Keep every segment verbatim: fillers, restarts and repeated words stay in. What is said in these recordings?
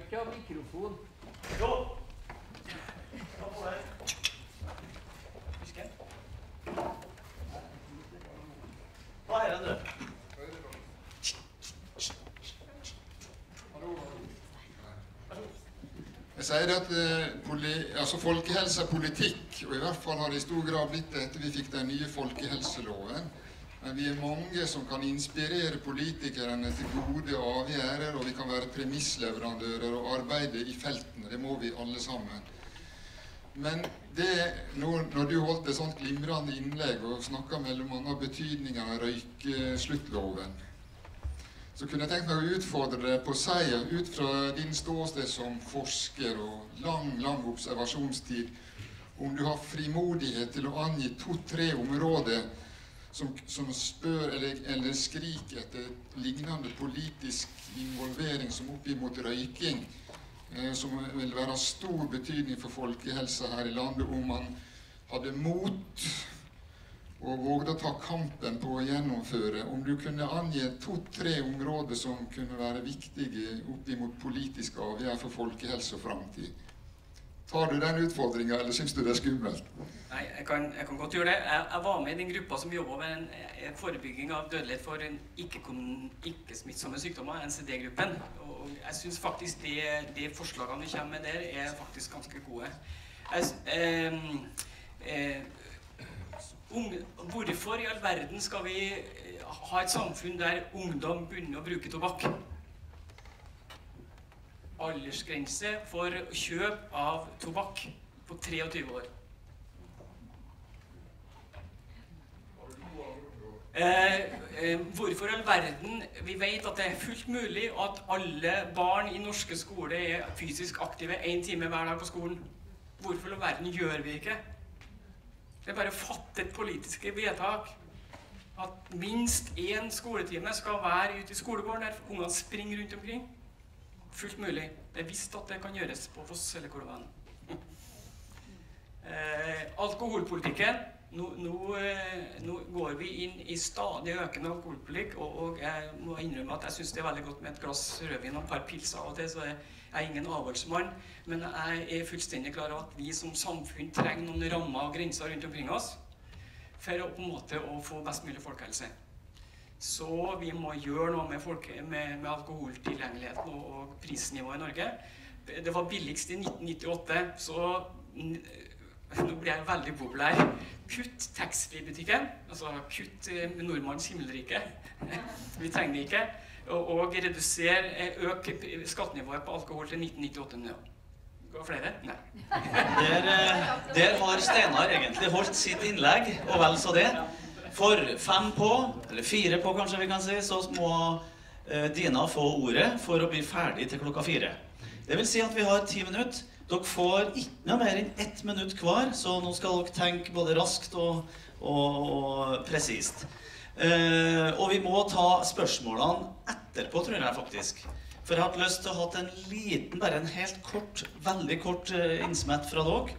ikke ha mikrofon. Jo! Ta på deg. Husker. Hva er det du? Jeg sier at eh, poli, altså folkehelse er politikk, og i hvert fall har det i stor grad blitt det etter vi fikk den nye folkehelseloven. Men vi er mange som kan inspirere politikerne til gode avgjørelser, og vi kan være premissleverandører og arbeide i feltene. Det må vi alle sammen. Men det, når, når du holdt et sånt glimrende innlegg og snakket mellom annet betydningen av røykesluttloven, så kunne jeg tenkt meg å utfordre deg på å si, ut fra din ståsted som forsker og lang, lang observasjonstid, om du har frimodighet til å angi to-tre områder som, som spør eller, eller skriker etter lignende politisk involvering som oppimot røyking, eh, som vil være av stor betydning for folkehelsa her i landet, om man hadde mot og vågde å ta kampen på å gjennomføre, om du kunne angi to-tre områder som kunne være viktige oppimot politiske avgjørelser for folkehelse og fremtid. Tar du den utfordringen, eller synes du det er skummelt? Nei, jeg kan, jeg kan godt gjøre det. Jeg, jeg var med i den gruppa som jobber med en, en forebygging av dødelighet for ikke-smittsomme ikke sykdommer, N C D-gruppen. Og jeg synes faktisk de, de forslagene vi kommer med der er faktisk ganske gode. Jeg, eh, eh, Unge, hvorfor i all verden skal vi ha et samfunn der ungdom begynner å bruke tobakk? Aldersgrense for kjøp av tobakk på treogtyve år. Eh, eh, hvorfor i all verden? Vi vet at det er fullt mulig at alle barn i norske skoler er fysisk aktive en time hver dag på skolen. Hvorfor i all verden gjør vi ikke? Det er bare å fatte et politisk vedtak at minst én skoletime skal være ute i skolegården der ungene springer rundt omkring. Fullt mulig. Det er visst at det kan gjøres på Voss eller hvor det var. eh, alkoholpolitikken. Nå, nå, nå går vi inn i stadig økende alkoholpolitikk, og, og jeg må innrømme at jeg synes det er veldig godt med et glass rødvin og et par pils av og til, så jeg Jeg er ingen avholdsmann, men jeg er fullstendig klar over at vi som samfunn trenger noen rammer og grenser rundt omkring oss for å på en måte å få best mulig folkehelse. Så vi må gjøre noe med, folke, med, med alkoholtilgjengeligheten og, og prisnivået i Norge. Det var billigst i nitten nittiåtte, så nå blir jeg veldig populær. Kutt taxfree-butikken, altså kutt nordmanns himmelrike. Vi trenger det ikke. Og, og redusere, øke skattenivået på alkohol til nitten nittiåtte nå. Går flere? Nei. Der, der har Steinar egentlig holdt sitt innlegg, og vel så det. For fem på, eller fire på kanskje vi kan si, så må eh, Dina få ordet for å bli ferdig til klokka fire. Det vil si at vi har ti minutter. Dere får ikke noe mer enn ett minutt hver, så nå skal dere tenke både raskt og, og, og presist. Uh, og vi må ta spørsmålene etterpå, tror jeg faktisk. For jeg har hatt lyst til å ha en liten, bare en helt kort, veldig kort uh, innsmett fra dere.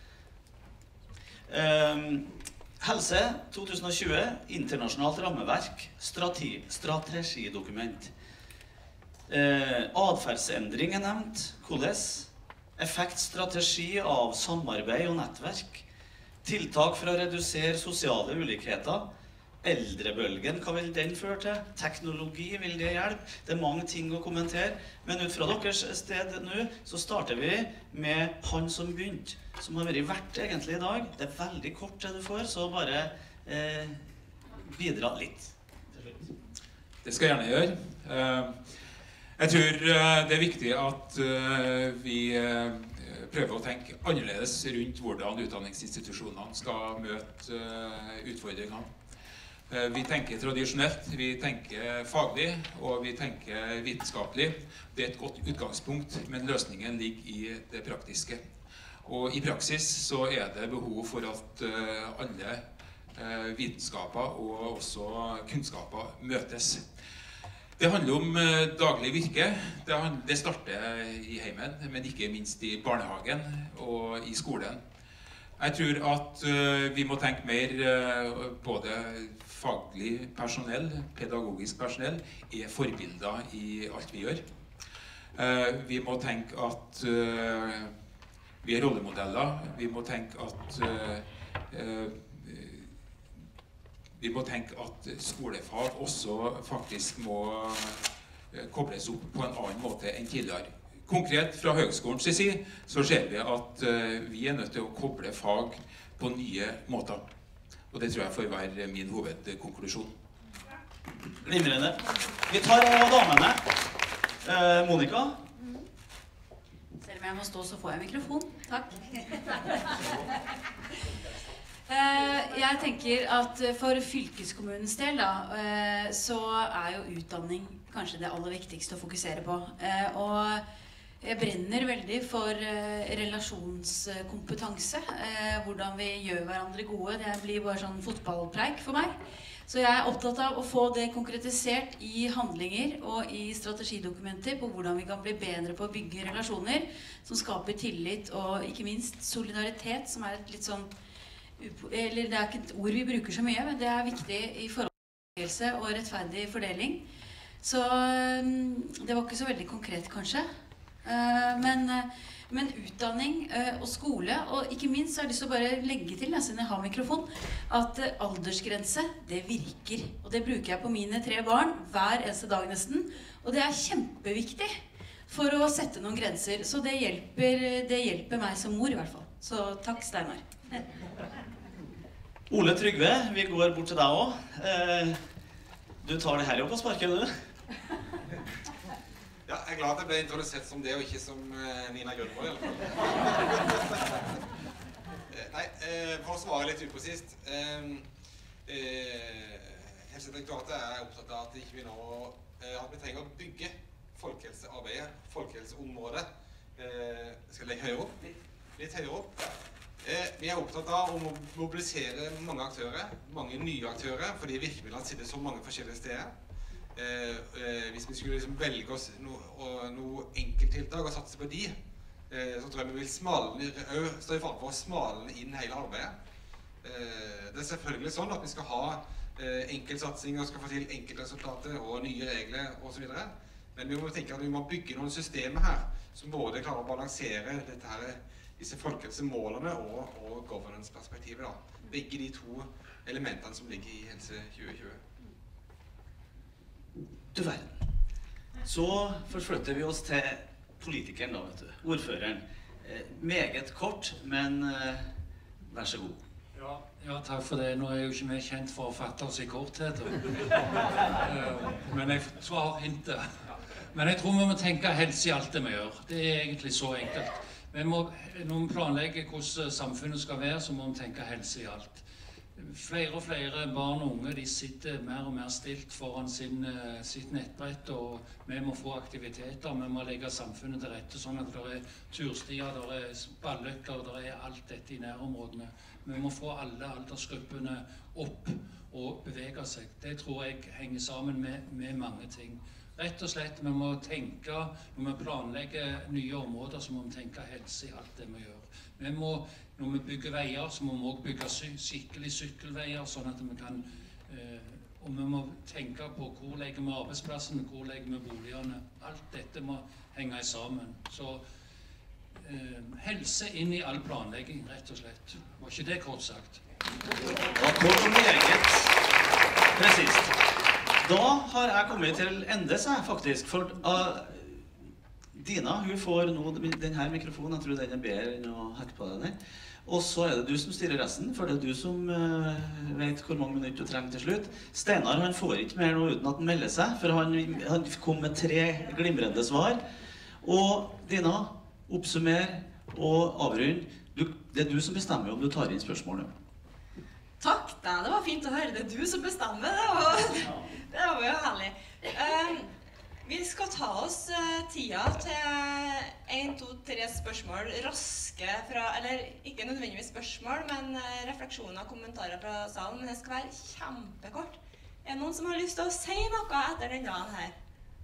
Uh, helse to tusen og tjue, internasjonalt rammeverk, strate strategidokument. Uh, Adferdsendring er nevnt, hvordan? Effektstrategi av samarbeid og nettverk. Tiltak for å redusere sosiale ulikheter. Eldrebølgen, hva vil den føre til? Teknologi, vil det hjelpe? Det er mange ting å kommentere. Men ut fra deres sted nå, så starter vi med han som begynte, som har vært verdt egentlig i dag. Det er veldig kort det du får, så bare eh, bidra litt. Det skal jeg gjerne gjøre. Jeg tror det er viktig at vi prøver å tenke annerledes rundt hvordan utdanningsinstitusjonene skal møte utfordringene. Vi tenker tradisjonelt, vi tenker faglig, og vi tenker vitenskapelig. Det er et godt utgangspunkt, men løsningen ligger i det praktiske. Og i praksis så er det behov for at alle vitenskaper og også kunnskaper møtes. Det handler om daglig virke. Det starter i heimen, men ikke minst i barnehagen og i skolen. Jeg tror at vi må tenke mer både faglig personell, pedagogisk personell, er forbilder i alt vi gjør. Eh, vi må tenke at eh, vi er rollemodeller. Vi må tenke at eh, eh, vi må tenke at skolefag også faktisk må eh, kobles opp på en annen måte enn tidligere. Konkret fra høgskolens side så ser vi at eh, vi er nødt til å koble fag på nye måter. Og det tror jeg får være min hovedkonklusjon. Glimrende. Vi tar av damene. Eh, Monica? Selv om jeg må stå, så får jeg mikrofon. Takk. Jeg tenker at for fylkeskommunens del da, så er jo utdanning kanskje det aller viktigste å fokusere på. Og jeg brenner veldig for relasjonskompetanse, hvordan vi gjør hverandre gode. Det blir bare sånn fotballpreik for meg. Så jeg er opptatt av å få det konkretisert i handlinger og i strategidokumenter på hvordan vi kan bli bedre på å bygge relasjoner som skaper tillit og ikke minst solidaritet, som er et litt sånn eller det er ikke et ord vi bruker så mye, men det er viktig i forhold til helse og rettferdig fordeling. Så det var ikke så veldig konkret kanskje. Men, men utdanning og skole, og ikke minst så har jeg lyst til å bare legge til, siden jeg har mikrofon, at aldersgrense, det virker. Og det bruker jeg på mine tre barn hver eneste dag nesten. Og det er kjempeviktig for å sette noen grenser. Så det hjelper, det hjelper meg som mor i hvert fall. Så takk, Steinar. Ole Trygve, vi går bort til deg også. Eh, du tar det her jo på sparket, du? Ja, jeg er glad at jeg ble introdusert som det, og ikke som uh, Nina Grønborg, i alle fall. Nei, uh, for å svare litt upresist. Uh, uh, Helsedirektoratet er opptatt av at, ikke vi, nå, uh, at vi trenger å bygge folkehelsearbeidet, folkehelseområdet. Uh, skal jeg legge høyere opp? Litt, litt høyere opp. Eh, vi er opptatt av å mobilisere mange aktører, mange nye aktører, fordi virkemidlene sitter så mange forskjellige steder. Eh, eh, hvis vi skulle liksom velge oss noe no enkelttiltak og satse på de, eh, så tror jeg vi vil smalne, stå i fare for å smalne inn hele arbeidet. Eh, det er selvfølgelig sånn at vi skal ha eh, enkeltsatsinger, skal få til enkeltresultater og nye regler og så videre. Men vi må tenke at vi må bygge noen systemer her som både klarer å balansere dette her, disse folkehelsemålene og, og governance-perspektivet da. Begge de to elementene som ligger i Helse tjue tjue. Du verden. Så forflytter vi oss til politikeren da, vet du. Ordføreren. Eh, meget kort, men eh, vær så god. Ja, ja, takk for det. Nå er jo ikke vi kjent for å fatte oss i korthet. uh, men jeg svarer hintet. Men jeg tror vi må tenke helse i alt det vi gjør. Det er egentlig så enkelt. Vi må, når vi planlegger hvordan samfunnet skal være, så må vi tenke helse i alt. Flere og flere barn og unge de sitter mer og mer stilt foran sin, sitt nettbrett, og vi må få aktiviteter. Vi må legge samfunnet til rette sånn at det er turstier, det er balløkker, det er alt dette i nærområdene. Vi må få alle aldersgruppene opp og bevege seg. Det tror jeg henger sammen med, med mange ting. Rett og slett, vi må tenke, når vi planlegger nye områder, så må vi tenke helse i alt det vi gjør. Vi må, når vi bygger veier, så må vi også bygge skikkelig sykkelveier, sånn at vi kan, eh, og vi må tenke på hvor legger vi arbeidsplassene, hvor legger vi boligene. Alt dette må henge sammen. Så eh, helse inn i all planlegging, rett og slett. Var ikke det kort sagt? Og kort og meget presist. Da har jeg kommet til endes, jeg, faktisk, for uh, Dina, hun får nå denne mikrofonen, jeg tror den er bedre enn å hacke på den her. Og så er det du som styrer resten, for det er du som uh, vet hvor mange minutter du trenger til slutt. Steinar, han får ikke mer nå uten at han melder seg, for han, han kom med tre glimrende svar. Og Dina, oppsummer og avrund. Du, det er du som bestemmer om du tar inn spørsmålet. Takk, da. Det var fint å høre. Det er du som bestemmer. Det var, det var jo herlig. Uh, vi skal ta oss uh, tida til en, to, tre spørsmål raske fra, eller ikke nødvendigvis spørsmål, men uh, refleksjoner og kommentarer fra salen. Men det skal være kjempekort. Er det noen som har lyst til å si noe etter den dagen her?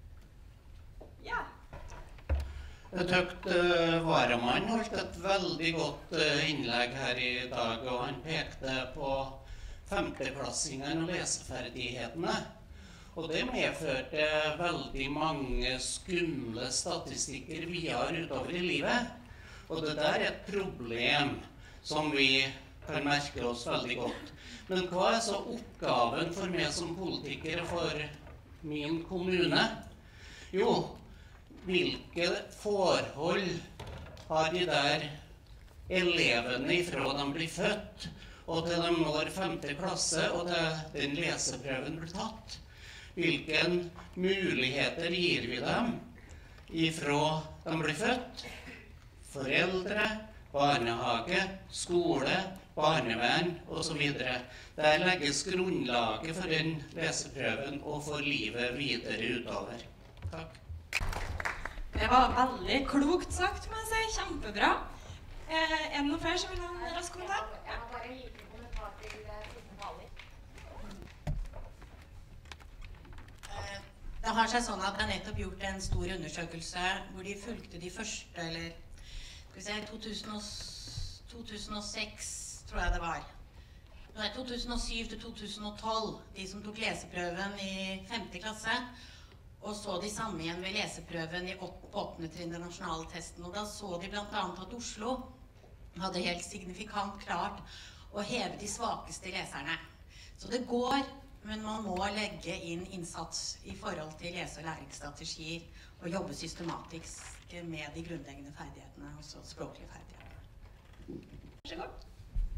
Ja. Jeg tykte uh, Varamann holdt et veldig godt uh, innlegg her i dag, og han pekte på femteklassingene og leseferdighetene. Og det medførte veldig mange skumle statistikker videre utover i livet. Og det der er et problem som vi kan merke oss veldig godt. Men hva er så oppgaven for meg som politiker for min kommune? Jo, hvilke forhold har de der elevene ifra de blir født, og til de når femte klasse, og til den leseprøven blir tatt? Hvilke muligheter gir vi dem ifra de blir født? Foreldre, barnehage, skole, barnevern og så videre. Der legges grunnlaget for den leseprøven og for livet videre utover. Takk. Det var veldig klokt sagt, må jeg si. Kjempebra. Eh, er det noen flere som vil ha en rask kommentar? Ja. Bare en liten kommentar til siste taler. Det har seg sånn at det er nettopp gjort en stor undersøkelse hvor de fulgte de første, eller skal vi se, to tusen og seks tror jeg det var. Nei, to tusen og syv til to tusen og tolv, de som tok leseprøven i femte klasse, og så de samme igjen ved leseprøven i åttende trinn, den nasjonale testen. Og da så de blant annet at Oslo hadde helt signifikant klart å heve de svakeste leserne. Så det går, men man må legge inn innsats i forhold til lese- og læringsstrategier og jobbe systematisk med de grunnleggende ferdighetene, også språklige ferdighetene. Vær så god.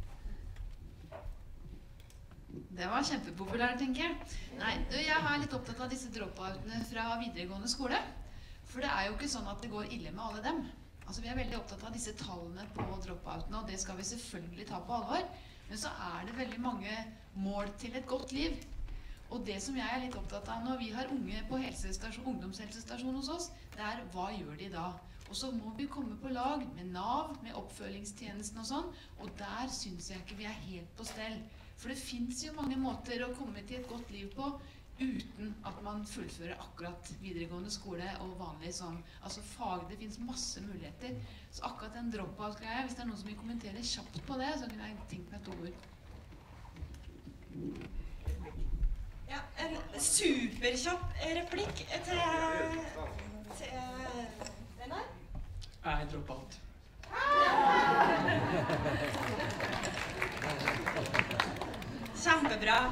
Det var kjempepopulært, tenker jeg. Nei, du, jeg er litt opptatt av disse dropoutene fra videregående skole. For det er jo ikke sånn at det går ille med alle dem. Altså, vi er veldig opptatt av disse tallene på dropoutene, og det skal vi selvfølgelig ta på alvor. Men så er det veldig mange mål til et godt liv. Og det som jeg er litt opptatt av når vi har unge på ungdomshelsestasjon hos oss, det er hva gjør de da? Og så må vi komme på lag med Nav, med oppfølgingstjenesten og sånn, og der synes jeg ikke vi er helt på stell. For det finnes jo mange måter å komme til et godt liv på uten at man fullfører akkurat videregående skole og vanlig sånn, altså fag, det finnes masse muligheter. Så akkurat den dropout-greia, hvis det er noen som vil kommentere kjapt på det, så kunne jeg tenkt meg to ord. Ja, en superkjapp replikk til, til den her. Jeg dropper out. Kjempebra.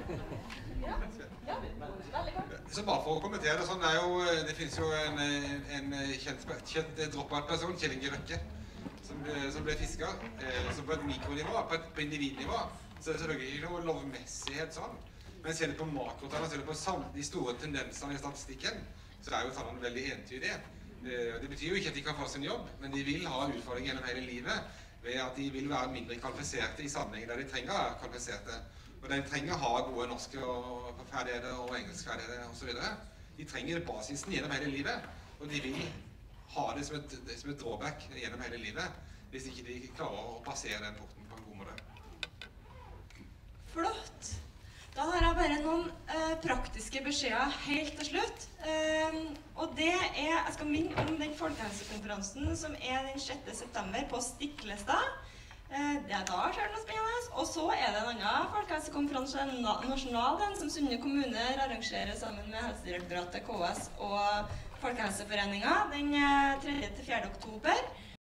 Så bare for å kommentere det sånn, det, er jo, det finnes jo en, en kjent, kjent dropout-person, Kjell Inge Røkke, som, som ble fisket. Eh, så på et mikronivå, på, et, på individnivå, så er det selvfølgelig ikke noe lovmessighet sånn. Men ser du på makrotallene, ser du på de store tendensene i statistikken, så er jo tallene veldig entydige. Eh, det betyr jo ikke at de kan få sin jobb, men de vil ha utfordringer gjennom hele livet, ved at de vil være mindre kvalifiserte i sammenhenger der de trenger kvalifiserte. Og de trenger å ha gode norske og ferdigheter og engelskferdigheter og så videre. De trenger basisen gjennom hele livet, og de vil ha det som et, som et drawback gjennom hele livet, hvis ikke de klarer å passere den porten på en god måte. Flott. Da har jeg bare noen eh, praktiske beskjeder helt til slutt. Eh, og det er, jeg skal minne om den folkehelsekonferansen som er den sjette september på Stiklestad. Eh, det er da skjer noe spennende. Og så er det en annen folkehelsekonferanse nasjonal, den som Sunne kommuner arrangerer sammen med Helsedirektoratet, K S og Folkehelseforeningen den tredje til fjerde oktober.